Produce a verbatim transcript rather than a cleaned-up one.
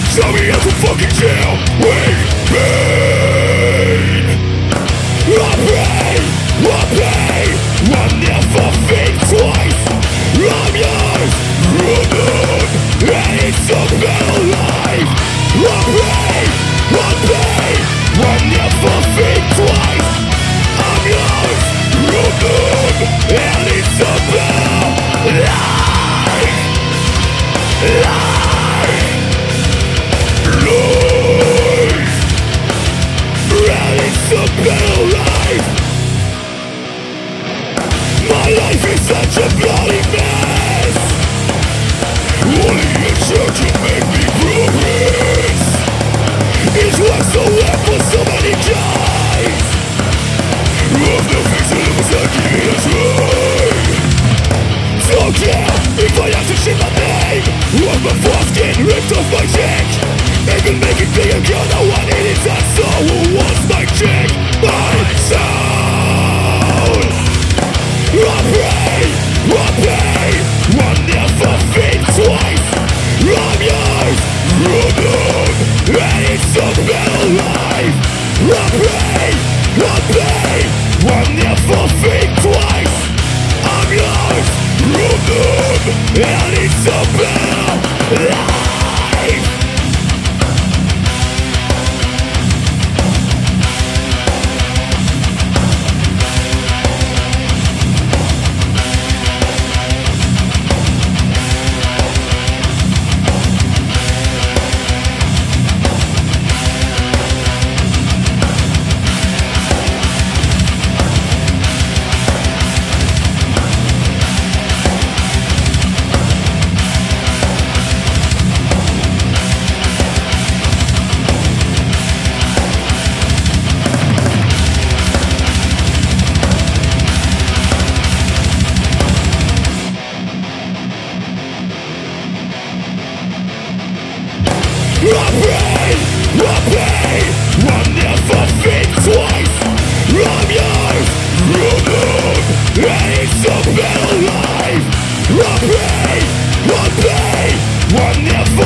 Show me how to fucking jail with pain. I pray, I pray, I never think twice. I'm yours, run on, and it's a better life. I pray, I pray, I never think twice. I'm yours, run on, and it's a better life. Life, life, and it's a better life. My life is such a bloody mess. Only a church can make me progress. It's worth so left for so many guys. Of the things that was I give it a try. Fuck yeah, if I have to shit my name, want my foreskin ripped off my cheek. Even make it bigger, girl, no one in it. That soul who wants my chick, my soul. I pray, I pray, I never think twice. I'm yours, run on, and it's a better life. I pray, I pray, I never think twice. I'm yours, run on, and it's a better life. I pray, I pray, I never think twice. I'm yours, run on, and it's a better life. I pray, I pray, I never